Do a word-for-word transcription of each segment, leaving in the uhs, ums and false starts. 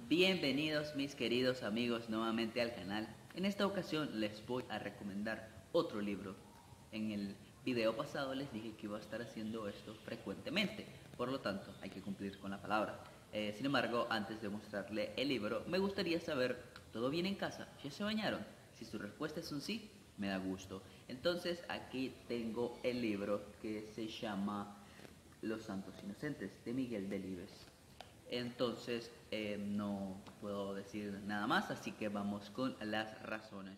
Bienvenidos mis queridos amigos nuevamente al canal. En esta ocasión les voy a recomendar otro libro. En el video pasado les dije que iba a estar haciendo esto frecuentemente, por lo tanto hay que cumplir con la palabra. Eh, sin embargo, antes de mostrarle el libro, me gustaría saber, ¿todo bien en casa? ¿Ya se bañaron? Si su respuesta es un sí, me da gusto. Entonces aquí tengo el libro que se llama Los Santos Inocentes, de Miguel Delibes. Entonces eh, no puedo decir nada más, así que vamos con las razones.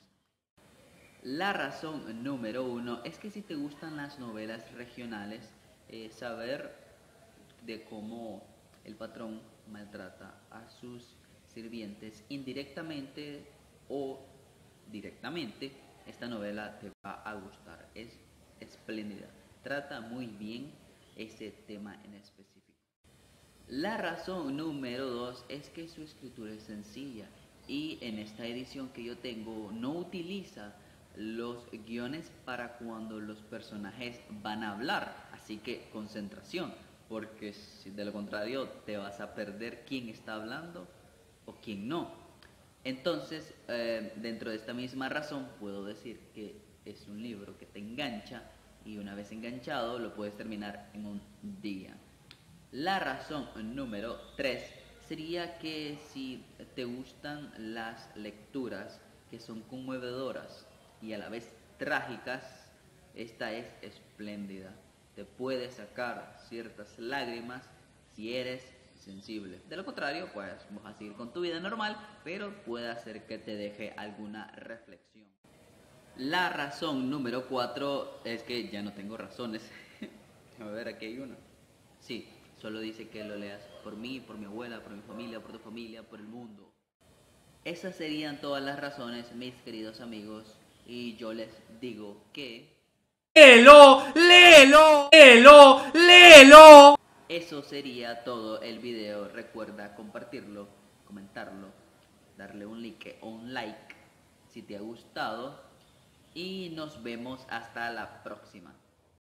La razón número uno es que si te gustan las novelas regionales, eh, saber de cómo el patrón maltrata a sus sirvientes indirectamente o directamente, esta novela te va a gustar. Es espléndida, trata muy bien ese tema en específico. La razón número dos es que su escritura es sencilla y en esta edición que yo tengo no utiliza los guiones para cuando los personajes van a hablar, así que concentración, porque si de lo contrario te vas a perder quién está hablando o quién no. Entonces, eh, dentro de esta misma razón puedo decir que es un libro que te engancha y una vez enganchado lo puedes terminar en un día. La razón número tres sería que si te gustan las lecturas que son conmovedoras y a la vez trágicas, esta es espléndida. Te puede sacar ciertas lágrimas si eres sensible. De lo contrario, pues vas a seguir con tu vida normal, pero puede hacer que te deje alguna reflexión. La razón número cuatro es que ya no tengo razones. A ver, aquí hay una. Sí, solo dice que lo leas por mí, por mi abuela, por mi familia, por tu familia, por el mundo. Esas serían todas las razones, mis queridos amigos, y yo les digo que... ¡Léelo! ¡Léelo! ¡Léelo! ¡Léelo! Eso sería todo el video. Recuerda compartirlo, comentarlo, darle un like o un like si te ha gustado y nos vemos hasta la próxima.